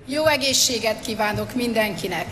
Jó egészséget kívánok mindenkinek!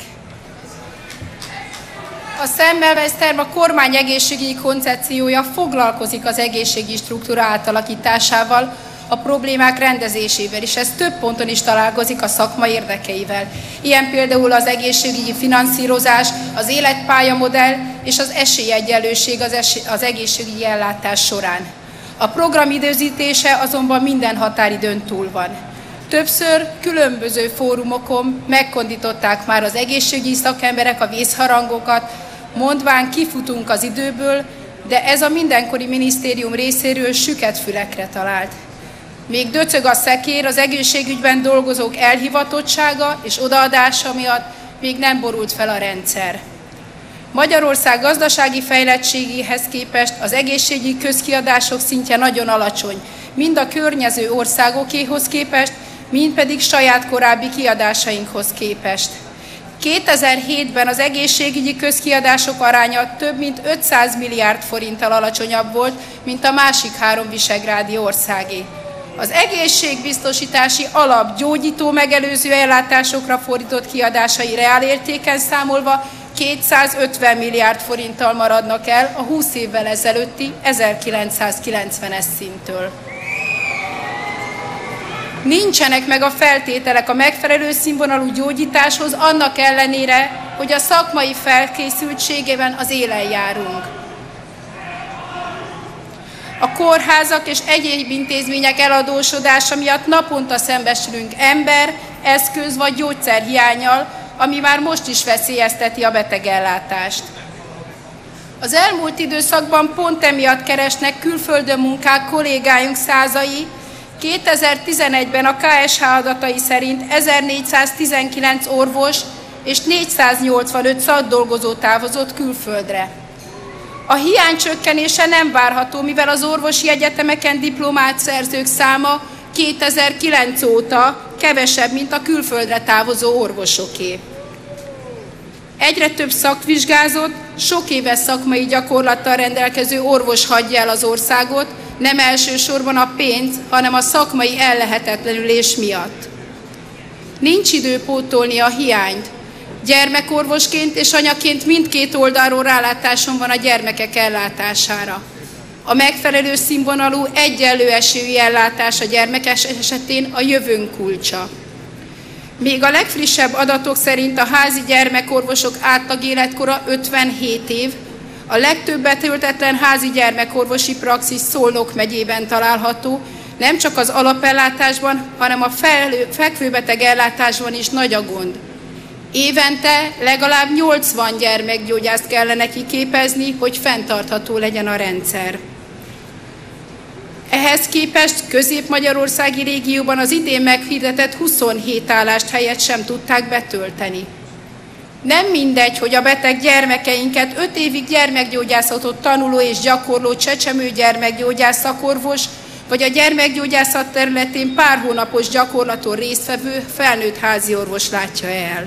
A Szemmelweis-terv a kormány egészségügyi koncepciója foglalkozik az egészségügyi struktúra átalakításával, a problémák rendezésével, és ez több ponton is találkozik a szakma érdekeivel. Ilyen például az egészségügyi finanszírozás, az életpályamodell és az esélyegyenlőség az egészségügyi ellátás során. A program időzítése azonban minden határidőn túl van. Többször különböző fórumokon megkondították már az egészségügyi szakemberek a vészharangokat, mondván kifutunk az időből, de ez a mindenkori minisztérium részéről süket fülekre talált. Még döcög a szekér, az egészségügyben dolgozók elhivatottsága és odaadása miatt még nem borult fel a rendszer. Magyarország gazdasági fejlettségéhez képest az egészségügyi közkiadások szintje nagyon alacsony, mind a környező országokéhoz képest, mind pedig saját korábbi kiadásainkhoz képest. 2007-ben az egészségügyi közkiadások aránya több mint 500 milliárd forinttal alacsonyabb volt, mint a másik 3 visegrádi országé. Az egészségbiztosítási alap gyógyító megelőző ellátásokra fordított kiadásai reálértéken számolva 250 milliárd forinttal maradnak el a 20 évvel ezelőtti 1990-es szinttől. Nincsenek meg a feltételek a megfelelő színvonalú gyógyításhoz, annak ellenére, hogy a szakmai felkészültségében az élen járunk. A kórházak és egyéb intézmények eladósodása miatt naponta szembesülünk ember, eszköz vagy gyógyszerhiánnyal, ami már most is veszélyezteti a betegellátást. Az elmúlt időszakban pont emiatt keresnek külföldön munkát kollégáink százai. 2011-ben a KSH adatai szerint 1419 orvos és 485 szakdolgozó távozott külföldre. A hiány csökkenése nem várható, mivel az orvosi egyetemeken diplomát szerzők száma 2009 óta kevesebb, mint a külföldre távozó orvosoké. Egyre több szakvizsgázott, sok éves szakmai gyakorlattal rendelkező orvos hagyja el az országot, nem elsősorban a pénz, hanem a szakmai ellehetetlenülés miatt. Nincs idő pótolni a hiányt. Gyermekorvosként és anyaként mindkét oldalról rálátásom van a gyermekek ellátására. A megfelelő színvonalú, egyenlő esélyű ellátás a gyermekek esetén a jövőnk kulcsa. Még a legfrissebb adatok szerint a házi gyermekorvosok átlag életkora 57 év, a legtöbb betöltetlen házi gyermekorvosi praxis Szolnok megyében található, nem csak az alapellátásban, hanem a fekvőbeteg ellátásban is nagy a gond. Évente legalább 80 gyermekgyógyászt kellene kiképezni, hogy fenntartható legyen a rendszer. Ehhez képest Közép-Magyarországi régióban az idén meghirdetett 27 állást helyett sem tudták betölteni. Nem mindegy, hogy a beteg gyermekeinket 5 évig gyermekgyógyászatot tanuló és gyakorló csecsemő gyermekgyógyász szakorvos, vagy a gyermekgyógyászat területén pár hónapos gyakorlaton résztvevő felnőtt háziorvos látja el.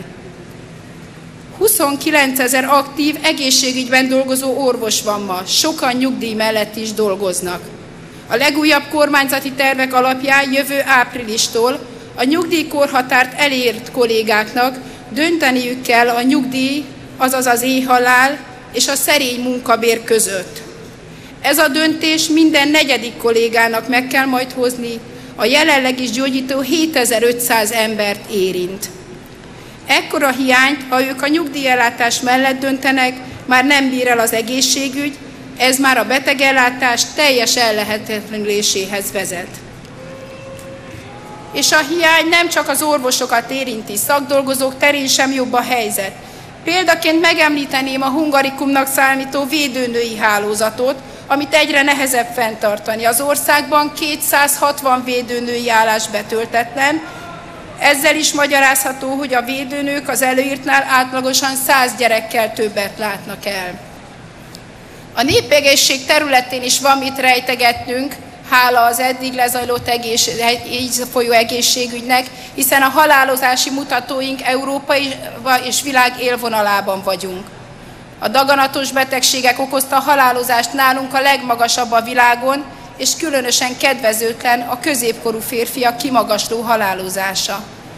29 000 aktív egészségügyben dolgozó orvos van ma, sokan nyugdíj mellett is dolgoznak. A legújabb kormányzati tervek alapján jövő áprilistól a nyugdíjkorhatárt elért kollégáknak dönteniük kell a nyugdíj, azaz az éhhalál és a szerény munkabér között. Ez a döntés minden 4. kollégának meg kell majd hozni, a jelenleg is gyógyító 7500 embert érint. Ekkora hiányt, ha ők a nyugdíjellátás mellett döntenek, már nem bír el az egészségügy, ez már a betegellátás teljes ellehetetlenüléséhez vezet. És a hiány nem csak az orvosokat érinti, szakdolgozók terén sem jobb a helyzet. Példaként megemlíteném a Hungarikumnak számító védőnői hálózatot, amit egyre nehezebb fenntartani. Az országban 260 védőnői állás betöltetlen, ezzel is magyarázható, hogy a védőnők az előírtnál átlagosan 100 gyerekkel többet látnak el. A népegészség területén is van mit rejtegetnünk, hála az eddig lezajlott így folyó egészségügynek, hiszen a halálozási mutatóink európai és világ élvonalában vagyunk. A daganatos betegségek okozta halálozást nálunk a legmagasabb a világon, és különösen kedvezőtlen a középkorú férfiak kimagasló halálozása.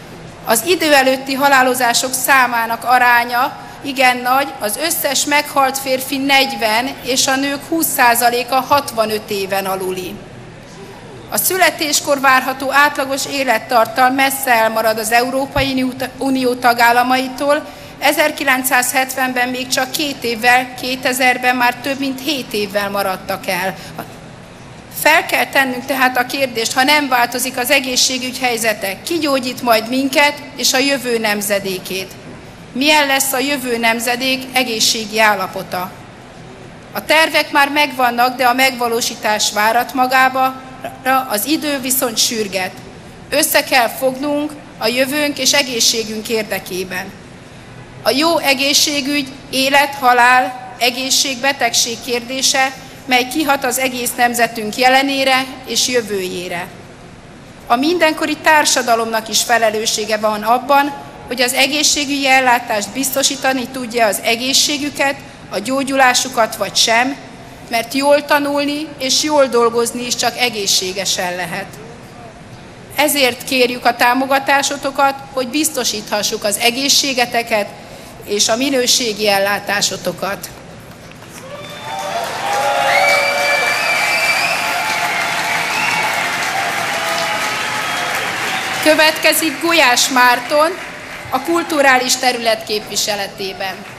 Az idő előtti halálozások számának aránya igen nagy, az összes meghalt férfi 40 és a nők 20%-a 65 éven aluli. A születéskor várható átlagos élettartam messze elmarad az Európai Unió tagállamaitól, 1970-ben még csak 2 évvel, 2000-ben már több mint 7 évvel maradtak el. Fel kell tennünk tehát a kérdést, ha nem változik az egészségügy helyzete, ki gyógyít majd minket és a jövő nemzedékét? Milyen lesz a jövő nemzedék egészségi állapota? A tervek már megvannak, de a megvalósítás várat magába, az idő viszont sürget. Össze kell fognunk a jövőnk és egészségünk érdekében. A jó egészségügy, élet, halál, egészség, betegség kérdése, mely kihat az egész nemzetünk jelenére és jövőjére. A mindenkori társadalomnak is felelőssége van abban, hogy az egészségügyi ellátást biztosítani tudja az egészségüket, a gyógyulásukat vagy sem, mert jól tanulni és jól dolgozni is csak egészségesen lehet. Ezért kérjük a támogatásotokat, hogy biztosíthassuk az egészségeteket és a minőségi ellátásotokat. Következik Gulyás Márton a kulturális terület képviseletében.